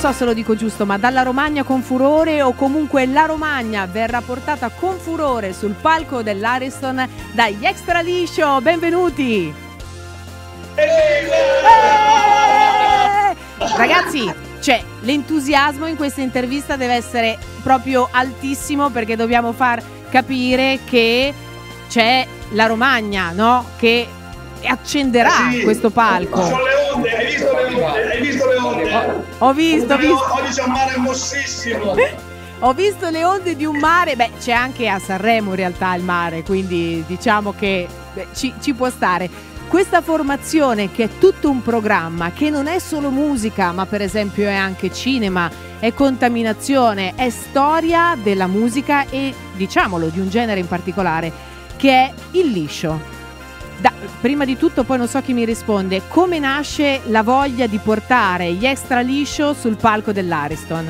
so se lo dico giusto, ma dalla Romagna con furore, o comunque la Romagna verrà portata con furore sul palco dell'Ariston dagli Extra Liscio. Benvenuti! Ragazzi, cioè, l'entusiasmo in questa intervista deve essere proprio altissimo, perché dobbiamo far capire che c'è la Romagna, no? Che accenderà questo palco. Sono le onde, hai visto le onde? Ho visto. Oggi c'è un mare mossissimo. Ho visto le onde di un mare, beh, c'è anche a Sanremo in realtà il mare, quindi diciamo che ci può stare. Questa formazione, che è tutto un programma, che non è solo musica, ma per esempio è anche cinema, è contaminazione, è storia della musica e, diciamolo, di un genere in particolare, che è il liscio. Prima di tutto, poi non so chi mi risponde, come nasce la voglia di portare gli Extra Liscio sul palco dell'Ariston?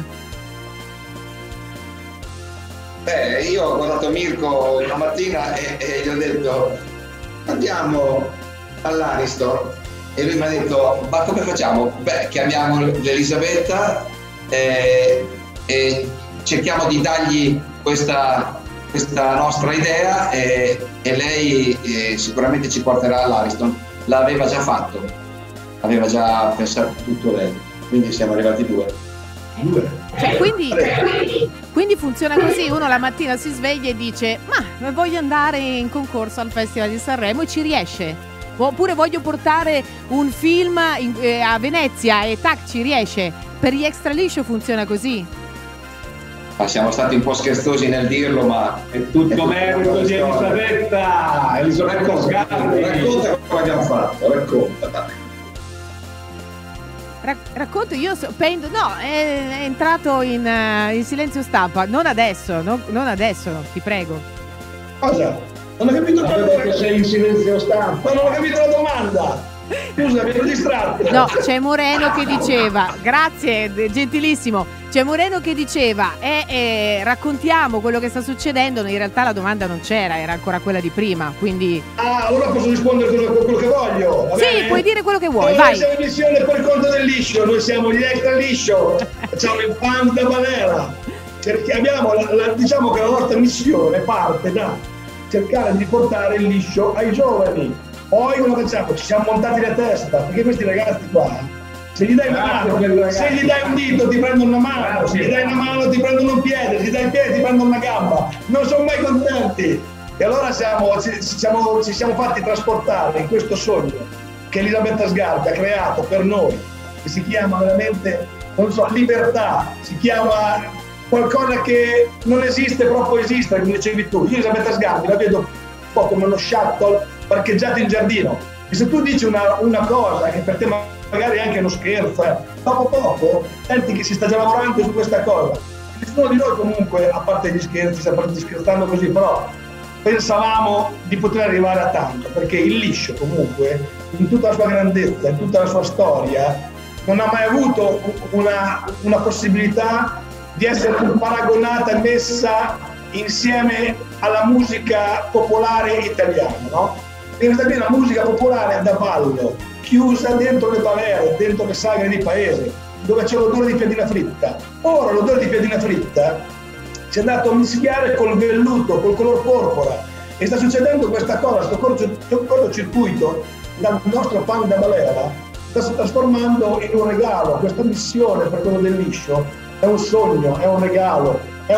Io ho guardato Mirko una mattina e gli ho detto andiamo all'Ariston, e lui mi ha detto ma come facciamo? Beh, chiamiamo l'Elisabetta e cerchiamo di dargli questa nostra idea e lei sicuramente ci porterà all'Ariston. L'aveva già fatto, aveva già pensato tutto lei, quindi siamo arrivati due. Cioè, quindi funziona così, uno la mattina si sveglia e dice ma voglio andare in concorso al Festival di Sanremo e ci riesce, oppure voglio portare un film a Venezia e tac, ci riesce. Per gli Extra Liscio funziona così? Siamo stati un po' scherzosi nel dirlo, ma è tutto merito di Elisabetta Sgarbi. Racconta come abbiamo fatto, racconta. Racconto, io pendo, no, è entrato in silenzio stampa, non adesso, ti prego. Cosa? Non ho capito che sei in silenzio stampa, non ho capito la domanda. Scusa, mi ero distratto. No, c'è Moreno che diceva, grazie, gentilissimo, c'è Moreno che diceva raccontiamo quello che sta succedendo. In realtà la domanda non c'era, era ancora quella di prima, quindi... allora posso rispondere quello che voglio, va bene? Sì, puoi dire quello che vuoi, allora, vai. Siamo in missione per conto del liscio, noi siamo gli Extra Liscio, facciamo il Panda Balera. Diciamo che la nostra missione parte da cercare di portare il liscio ai giovani. Poi cosa facciamo? Ci siamo montati la testa, perché questi ragazzi qua, se gli dai una mano, se gli dai un dito ti prendono una mano, se gli dai una mano ti prendono un piede, se gli dai il piede ti prendono una gamba, non sono mai contenti. E allora ci siamo fatti trasportare in questo sogno che Elisabetta Sgarbi ha creato per noi, che si chiama veramente, non so, libertà, si chiama qualcosa che non esiste, però può esistere, come dicevi tu. Io Elisabetta Sgarbi la vedo un po' come uno shuttle parcheggiato in giardino, e se tu dici una cosa che per te magari è anche uno scherzo, dopo senti che si sta già lavorando su questa cosa. Nessuno di noi comunque, a parte gli scherzi, sta scherzando così, però pensavamo di poter arrivare a tanto, perché il liscio comunque, in tutta la sua grandezza, in tutta la sua storia, non ha mai avuto una possibilità di essere paragonata e messa insieme alla musica popolare italiana, no? Perché questa qui è una musica popolare da ballo, chiusa dentro le balere, dentro le sagre di paese, dove c'è l'odore di piadina fritta. Ora l'odore di piadina fritta si è andato a mischiare col velluto, col color porpora, e sta succedendo questa cosa, questo cortocircuito dal nostro Panda Balera sta si trasformando in un regalo. Questa missione per quello del liscio è un sogno, è un regalo, è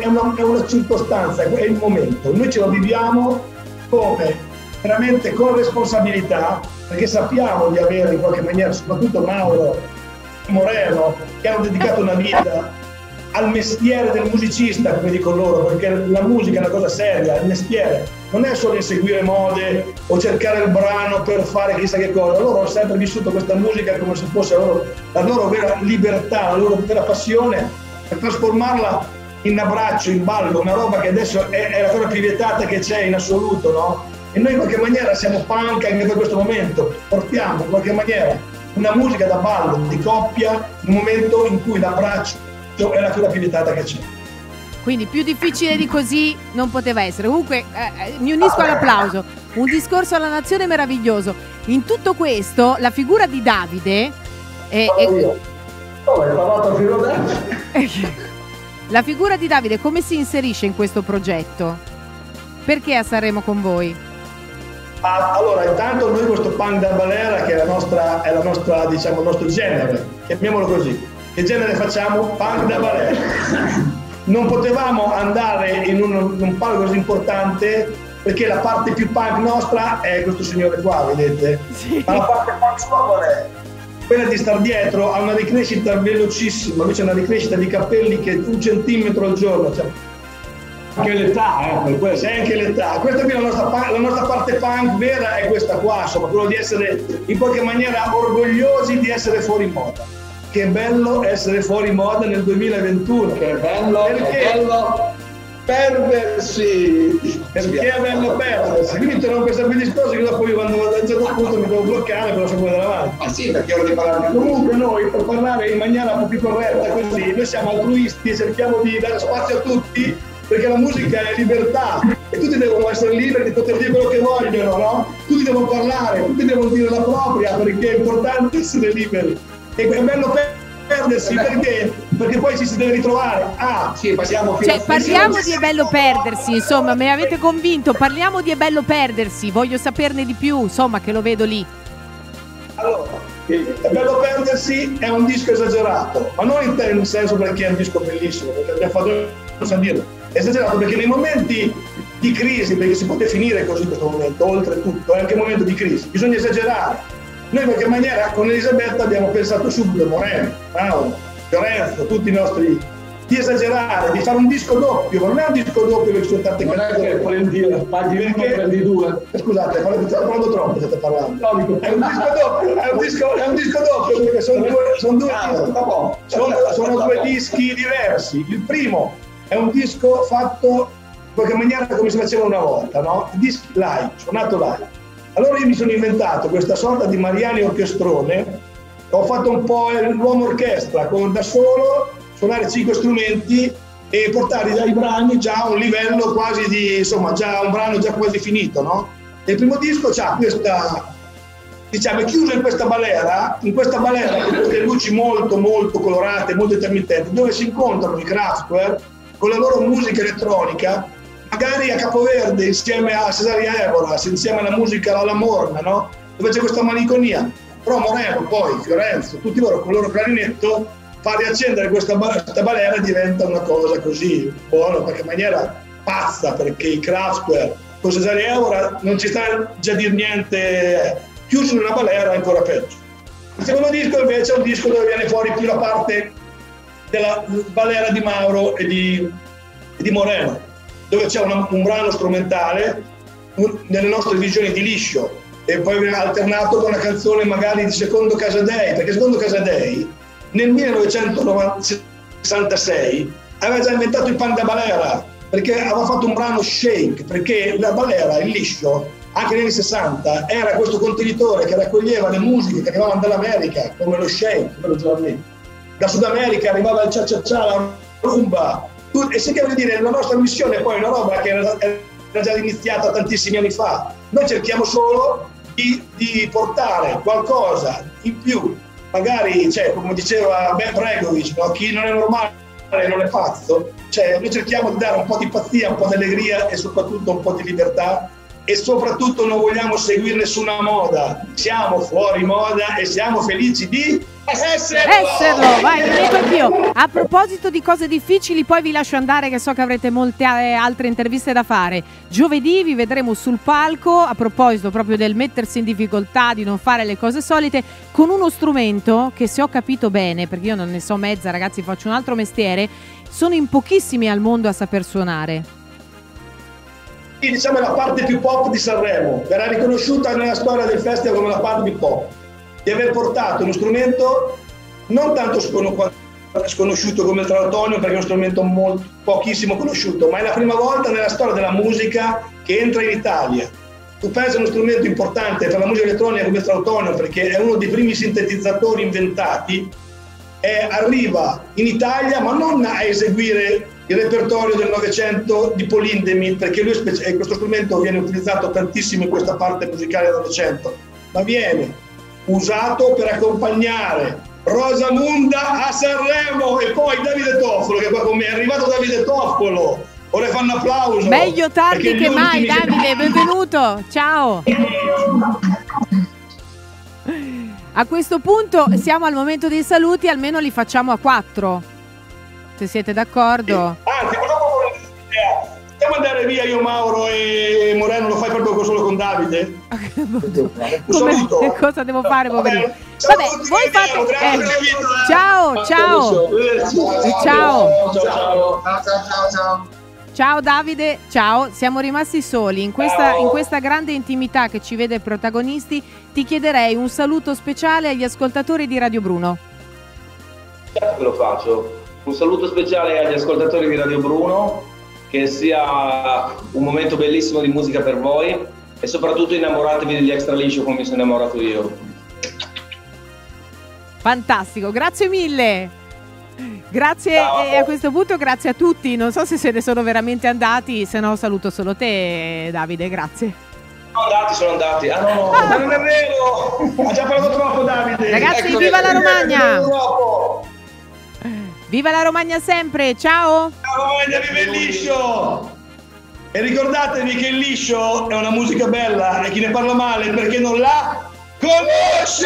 una circostanza, è il momento. Noi ce lo viviamo come veramente con responsabilità, perché sappiamo di avere in qualche maniera, soprattutto Mauro e Moreno, che hanno dedicato una vita al mestiere del musicista, come dico loro, perché la musica è una cosa seria, il mestiere non è solo inseguire mode o cercare il brano per fare chissà che cosa. Loro hanno sempre vissuto questa musica come se fosse la loro vera libertà, la loro vera passione, per trasformarla in abbraccio, in ballo, una roba che adesso è la cosa più vietata che c'è in assoluto, no? E noi in qualche maniera siamo punk anche per questo momento, portiamo in qualche maniera una musica da ballo, di coppia, in un momento in cui l'abbraccio è la cosa più vietata che c'è. Quindi più difficile di così non poteva essere. Comunque mi unisco all'applauso, un discorso alla nazione meraviglioso. In tutto questo la figura di Davide Oh, hai parlato a filo d'arte. La figura di Davide come si inserisce in questo progetto? Perché a Sanremo con voi? Allora, intanto noi questo punk da balera, che è la nostra, diciamo, il nostro genere, chiamiamolo così. Che genere facciamo? Punk da balera. Non potevamo andare in un palco così importante perché la parte più punk nostra è questo signore qua, vedete? Sì. Ma la parte punk sua qual è? Quella di star dietro, ha una ricrescita velocissima, lui c'è una ricrescita di capelli che è 1 centimetro al giorno. Cioè, anche l'età, c'è anche l'età. Questa qui è la nostra parte punk vera, è questa qua, insomma, quello di essere in qualche maniera orgogliosi di essere fuori moda. Che bello essere fuori moda nel 2021. Che bello, perché? Che bello perdersi. Perché è bello perdersi. Quindi interrompe sempre il discorso che dopo io quando a un certo punto mi devo bloccare per la seconda davanti. Ma sì, perché ora di parlare. Comunque noi, per parlare in maniera un po' più corretta così, noi siamo altruisti e cerchiamo di dare spazio a tutti, perché la musica è libertà e tutti devono essere liberi di poter dire quello che vogliono, no? Tutti devono parlare, tutti devono dire la propria, perché è importante essere liberi. E è bello perdersi perché poi ci si deve ritrovare. Sì, passiamo fino parliamo di È bello perdersi, insomma, mi avete convinto, parliamo di È bello perdersi, voglio saperne di più, insomma, che lo vedo lì. Allora, È bello perdersi è un disco esagerato, ma non in senso perché è un disco bellissimo, perché abbiamo fatto, non so dirlo, è esagerato perché nei momenti di crisi, perché si può definire così questo momento, oltretutto, è anche un momento di crisi, bisogna esagerare. Noi in qualche maniera con Elisabetta abbiamo pensato subito, Moreno, Paolo, Fiorenzo, tutti i nostri, di esagerare, di fare un disco doppio, ma non è un disco doppio perché ci sono tante canzoni. Non è che prendi, paghi uno e prendi due. Scusate, state parlando troppo, state parlando. È un disco doppio, è un disco doppio perché sono due dischi diversi. Il primo è un disco fatto in qualche maniera come si faceva una volta, no? I dischi live, suonato live. Allora io mi sono inventato questa sorta di Mariani orchestrone, ho fatto un po' l'uomo orchestra, con da solo suonare 5 strumenti e portare dai brani già a un livello quasi di, insomma, già un brano già quasi finito, no? E il primo disco c'ha questa, diciamo, è chiuso in questa balera con queste luci molto molto colorate, molto intermittenti, dove si incontrano i Kraftwerk con la loro musica elettronica, magari a Capoverde insieme a Cesaria Evora, insieme alla musica alla Morna, no? Dove c'è questa malinconia. Però Moreno, poi Fiorenzo, tutti loro con il loro clarinetto, fa riaccendere questa balera e diventa una cosa così buona, in qualche maniera pazza, perché i Kraftwerk con Cesaria Evora non ci sta già a dire niente, chiuso in una balera è ancora peggio. Il secondo disco invece è un disco dove viene fuori più la parte della balera di Mauro e di Moreno, dove c'è un brano strumentale nelle nostre visioni di liscio e poi viene alternato con una canzone magari di Secondo Casadei, perché Secondo Casadei nel 1966 aveva già inventato il pan da balera, perché aveva fatto un brano shake, perché la balera, il liscio, anche negli anni 60 era questo contenitore che raccoglieva le musiche che arrivavano dall'America, come lo shake, da Sud America arrivava il cha-cha-cha, la rumba. E se che vuol dire, la nostra missione è poi una roba che era già iniziata tantissimi anni fa. Noi cerchiamo solo di portare qualcosa in più, magari, cioè, come diceva Ben Bregovic, no? Chi non è normale non è pazzo. Cioè, noi cerchiamo di dare un po' di pazzia, un po' di allegria e soprattutto un po' di libertà, e soprattutto non vogliamo seguire nessuna moda. Siamo fuori moda e siamo felici di esserlo. Vai, lo dico anch'io. A proposito di cose difficili, poi vi lascio andare che so che avrete molte altre interviste da fare. Giovedì vi vedremo sul palco, a proposito proprio del mettersi in difficoltà, di non fare le cose solite, con uno strumento che, se ho capito bene, perché io non ne so mezza, ragazzi, faccio un altro mestiere, sono in pochissimi al mondo a saper suonare. Diciamo è la parte più pop di Sanremo, verrà riconosciuta nella storia del festival come la parte più pop, di aver portato uno strumento non tanto sconosciuto come il trautonio, perché è uno strumento pochissimo conosciuto, ma è la prima volta nella storia della musica che entra in Italia. Tu pensi a uno strumento importante per la musica elettronica come il trautonio, perché è uno dei primi sintetizzatori inventati, arriva in Italia, ma non a eseguire il repertorio del Novecento di Paul Hindemith, perché questo strumento viene utilizzato tantissimo in questa parte musicale del Novecento, ma viene usato per accompagnare Rosamunda a Sanremo e poi Davide Toffolo che è qua con me. È arrivato Davide Toffolo. Ora fanno applauso. Meglio tardi che mai, Davide, benvenuto. Ciao. A questo punto siamo al momento dei saluti, almeno li facciamo a 4. Se siete d'accordo. Anzi, possiamo andare via io, Mauro e Moreno, lo fai proprio solo con Davide? Cosa devo fare, poverino? Vabbè, voi fate... Ciao, ciao. Ciao Davide, ciao. Siamo rimasti soli in questa grande intimità che ci vede protagonisti. Ti chiederei un saluto speciale agli ascoltatori di Radio Bruno. Certo che lo faccio. Un saluto speciale agli ascoltatori di Radio Bruno, che sia un momento bellissimo di musica per voi e soprattutto innamoratevi degli Extra Liscio come mi sono innamorato io. Fantastico, grazie mille. Grazie. E a questo punto grazie a tutti. Non so se se ne sono veramente andati, se no saluto solo te, Davide, grazie. Sono andati. Ah no, ma non è vero! Ha già parlato troppo, Davide. Ragazzi, Ecco, viva la Romagna! Viva la Romagna sempre, ciao! Ciao Romagna, viva il liscio! E ricordatevi che il liscio è una musica bella e chi ne parla male è perché non la conosce!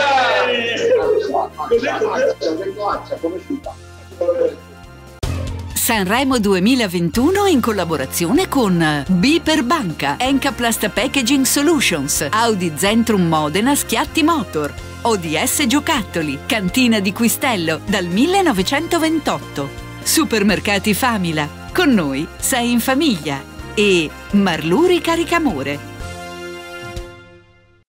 Sanremo 2021 in collaborazione con B per Banca, Encaplast Packaging Solutions, Audi Zentrum Modena Schiatti Motor, ODS Giocattoli, Cantina di Quistello dal 1928, Supermercati Famila, con noi sei in famiglia e Marluri Caricamore.